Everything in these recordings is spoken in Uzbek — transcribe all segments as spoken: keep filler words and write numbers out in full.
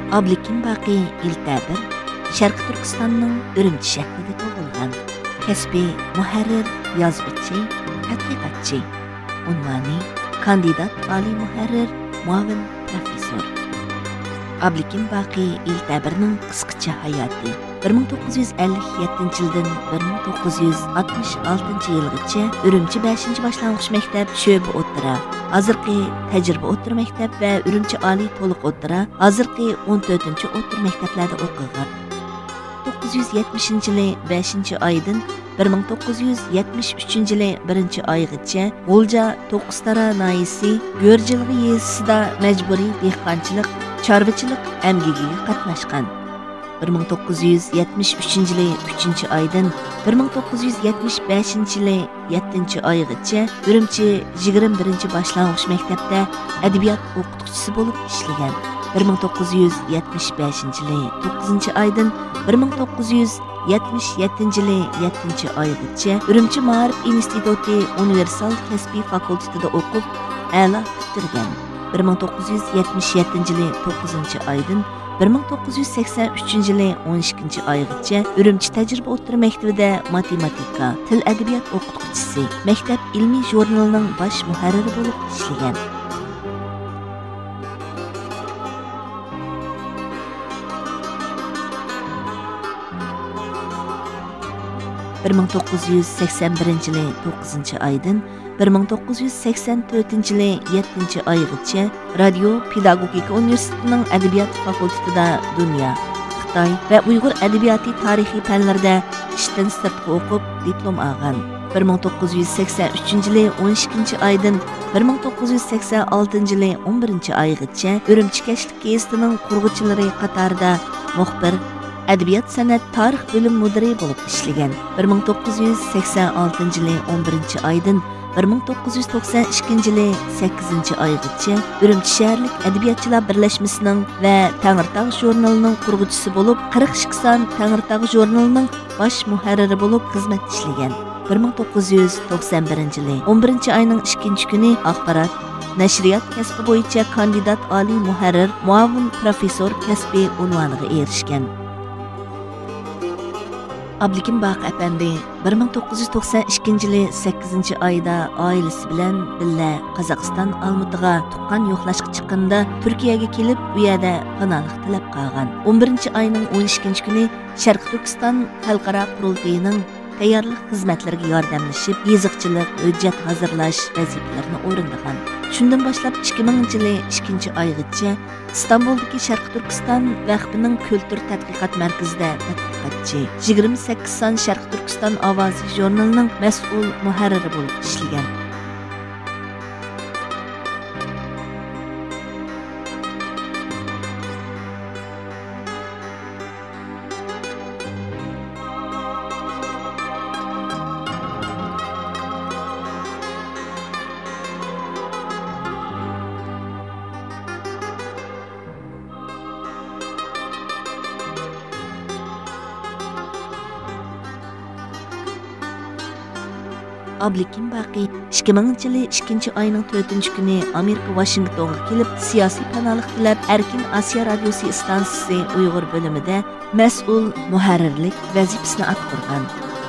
Ablikim Baqi İltabir Sharqi Turkistonning Urumchi shahrida tug'ilgan. Kasbi muharrir, yozuvchi, tadqiqotchi. Unvoni kandidat oliy muharrir, muavin professor. Ablikim Baqi İltabirning qisqacha hayoti bir ming to'qqiz yuz ellik yettinchi yildan bir ming to'qqiz yuz oltmish oltinchi yilgacha Urumchi beshinchi boshlang'ich maktab Sho'ba o'ttira, hozirgi tajriba o'ttira maktab va Urumchi oliy to'liq o'ttira, hozirgi o'n to'rtinchi o'ttira maktablarda o'qigan. to'qqiz yuz yetmishinchi yili beshinchi oydan bir ming to'qqiz yuz yetmish uchinchi yili birinchi oygacha G'ulja To'qqiztara noyisi Go'rjilg'i yezisida majburiy dehqonchilik, chorvachilik amgigiga qatnashgan. bir ming to'qqiz yuz yetmish uchinchi yili uchinchi oydan bir ming to'qqiz yuz yetmish beshinchi yili yettinchi oygacha Urumchi yigirma birinchi boshlang'ich maktabda adabiyot o'qituvchisi bo'lib ishlagan. bir ming to'qqiz yuz yetmish beshinchi yili to'qqizinchi oydan bir ming to'qqiz yuz yetmish yettinchi yili yettinchi oygacha Urumchi Ma'arif instituti universal kasbiy fakultetida o'qib, a'lo bitirgan. bir ming to'qqiz yuz yetmish yettinchi yili to'qqizinchi oydan bir ming to'qqiz yuz sakson uchinchi yili o'n ikkinchi oygacha Urumchi tajriba o'ttira maktabida matematika, til adabiyot o'qituvchisi, maktab ilmiy jurnalining bosh muharriri bo'lib ishlagan. bir ming to'qqiz yuz sakson birinchi yili to'qqizinchi oydan bir ming to'qqiz yuz sakson to'rtinchi yili yettinchi oygacha Radio Pedagogika universitetining adabiyot fakultetida dunyo, Xitoy va Uyg'ur adabiyoti tarixiy fanlarida ishdan sirtqi o'qib, diplom olgan. bir ming to'qqiz yuz sakson uchinchi yili o'n ikkinchi oydan bir ming to'qqiz yuz sakson oltinchi yili o'n birinchi oygacha Urumchi Kashlik gazetining qurg'uvchilari qatorida muxbir, adabiyot san'at tarix bo'lim mudiri bo'lib ishlagan. bir ming to'qqiz yuz sakson oltinchi yili o'n birinchi oydan bir ming to'qqiz yuz to'qson ikkinchi yili sakkizinchi oygacha Urumchi shaharlik adabiyotchilar birlashmasining va Tangirtog' jurnalining qurg'uvchisi bo'lib, qirq ikki son Tangirtog' jurnalining bosh muharriri bo'lib xizmat ishlagan. bir ming to'qqiz yuz to'qson birinchi yili o'n birinchi oyning ikkinchi kuni axborot, nashriyot kasbi bo'yicha kandidat oliy muharrir, muavin professor kasbi unvoniga erishgan. Ablikim Baqi apandi bir ming to'qqiz yuz to'qson ikkinchi yili sakkizinchi oyda oilasi bilan billa Qozog'iston Almatiga tuqqan yo'qlashga chiqqanda Turkiyaga kelib, bu yerda panohlik tilab qolgan. o'n birinchi oyning o'n ikkinchi kuni Sharq Turkiston xalqaro qurultayining tayyorlik xizmatlariga yordamlashib, yeziqchilik, hujjat hozirlash vazifalarini o'rinlagan. Shundan boshlab ikki minginchi yili ikkinchi oygacha İstanbuldagi Sharq Turkiston vaqfining kultur tadqiqot markazida tadqiqotchi, yigirma sakkiz son Sharq Turkiston ovozi jurnalining mas'ul muharriri bo'lib ishlagan. Ablikim Baqi ikki minginchi yili ikkinchi oyning to'rtinchi kuni Amerika Washingtonga kelib, siyosiy panohlik tilab Erkin Osiyo radiosi stansiyasi Uyg'ur bo'limida mas'ul muharrirlik vazifasini atqurgan.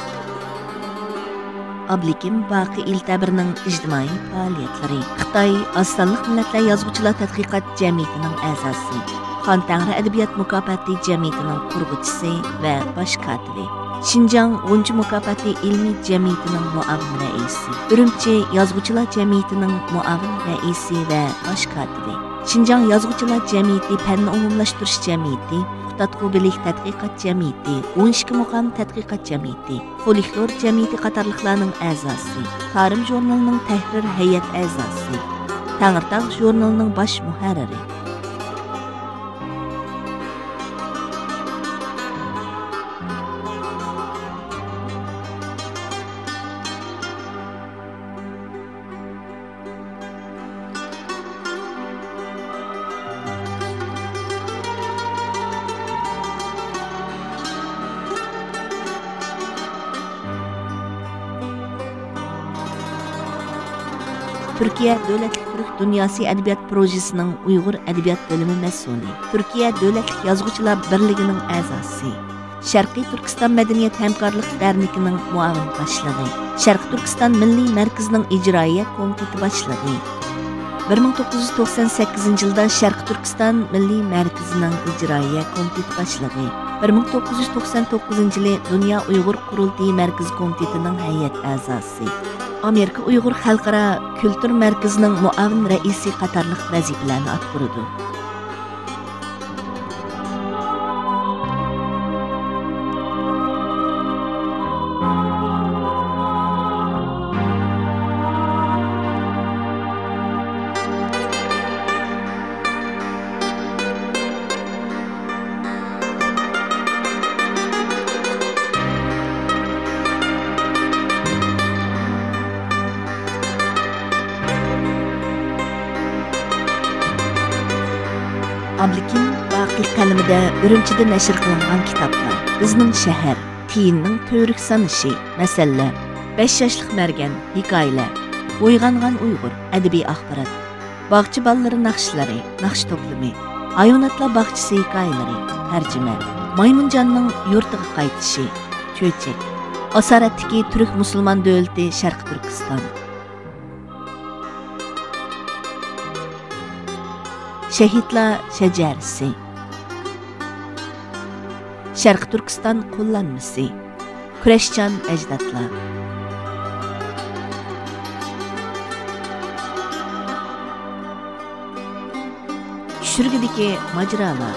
Ablikim Baqi İltabirning ijtimoiy faoliyatlari Xitoy Ostonliq millatlar yozuvchilar tadqiqot jamiyatining a'zosi, Xon Tangri adabiyot mukofoti jamiyatining qurg'uvchisi va bosh kotibi, Şinjan G'unchi mukofoti ilmiy jamiyatining muavin raisi, Urumchi yozuvchilar jamiyatining muavin raisi va bosh kotibi, Şinjan yozuvchilar jamiyati fanni umumlashtirish jamiyati, Qutatqubilik tadqiqot jamiyati, o'n ikki muqom tadqiqot jamiyati, Folklor jamiyati qatorliqlarning a'zosi, Tarim jurnalining tahrir hay'at a'zosi, Tangirtog' jurnalining bosh muharriri. Türkiye Dövlətlik Türk Dünyası Ədəbiyyat Projesining Uyğur Ədəbiyyat bölümü məsuliyi, Türkiye Dövlətlik Yazğıçılar Birligining a'zosi, Sharqiy Turkiston Madaniyat Hamkorlik Dernekining muavin boshlig'i, Sharq Turkiston Milliy Markazining ijroiya komiteti boshlig'i. bir ming to'qqiz yuz to'qson sakkizinchi yilda Sharq Turkiston Milliy Markazining ijroiya komiteti boshlig'i, bir ming to'qqiz yuz to'qson to'qqizinchi yili Dunyo Uyg'ur Qurultiyi Markaziy komitetining hay'at a'zosi, Amerika Uyg'ur Xalqaro Kultur Markazining muavin raisi qatorliq vazifalarni atqurdi. Ablikin Baqi qalamida Urumchida nashr qilingan kitoblar. Bizning shahar, tiyinning to'rik sanishi, masalalar, besh yoshlik margan, hikoyalar, uyg'ongan Uyg'ur, adabiy axborot, bog'chi bolalari naqshlari, naqsh to'plami, hayvonotlar bog'chisi hikoyalari, tarjima, Maymunjonning yurtiga qaytishi, cho'chak, asoratdagi turk musulmon davlati Sharq Turkiston. Şehitler Şecerisi, Sharq Turkiston qo'llanmasi, Kurashchan ajdodlar, Tushirgidagi majrolar,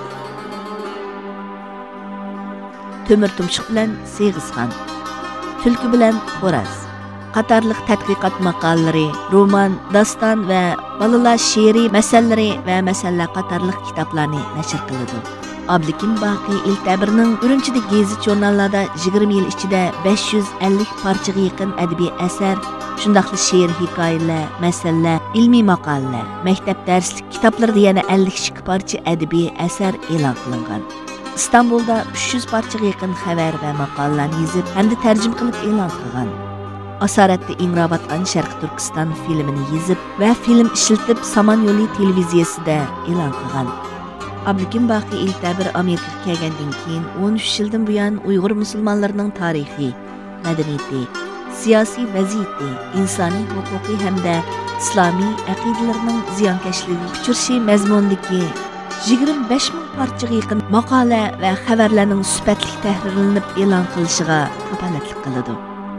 Temir tumshuq bilan Seg'izxon, Tulki bilan Xo'roz qatorliq tadqiqot maqolalari, roman, daston va balalar she'riy masalalari va masalalar qatorliq kitoblarni nashr qiladi. Ablikin Baqi Iltabirning Urumchida gazet jurnallarda yigirma yil ichida besh yuz ellik parchaga yaqin adabiy asar, shundaqli she'r, hikoyalar, masalalar, ilmiy maqolalar, maktab darslik kitoblarda yana ellik ikki parcha adabiy asar e'lon qilingan. İstanbulda uch yuz parchaga yaqin xabar va maqolalarni yozib hamda tarjima qilib e'lon qilgan. Asoratda Ingrobatgan Sharq Turkiston filmini yozib va film ishlatib Saman yo'li televiziyasida e'lon qilgan. Ablikin Baqi Iltabir Amerikaga kelgandan keyin o'n uch yildan buyon Uyg'ur musulmonlarining tarixi, madaniyati, siyosiy vaziyati, insoniy huquqiy hamda islomiy aqidalarining ziyonkashligiga uchrashi mazmundagi yigirma besh ming parchaga yaqin maqola va xabarlarning sifatli tahrirlanib e'lon qilishiga kafolatlik qiladi.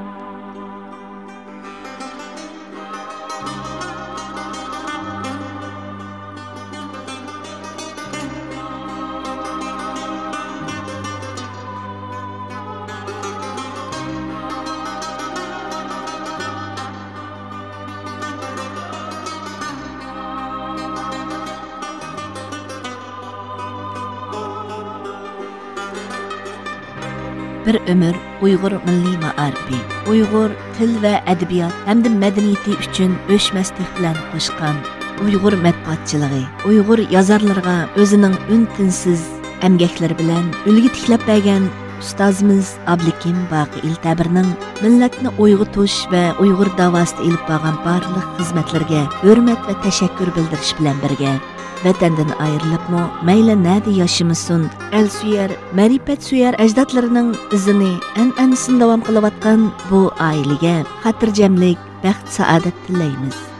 Bir ömür Uyg'ur milliy ma'arifi, Uyg'ur til va adabiyot hamda madaniyati uchun o'chmaslik bilan qo'shgan Uyg'ur matbuotchiligi, Uyg'ur yozarlariga o'zining un-tinsiz emgaklari bilan ulgi tiklab bergan ustozimiz Ablikin Baqi Iltabirning millatni uyg'otish va Uyg'ur davosida ilib borgan barliq xizmatlarga hurmat va tashakkur bildirish bilan birga vatandan ayrilibmi, mayli nada yashamasin, el suyar, ma'rifat suyar ajdodlarining izini an'anasini davom qilayotgan bu oilaga xotirjamlik, baxt, saodat tilaymiz.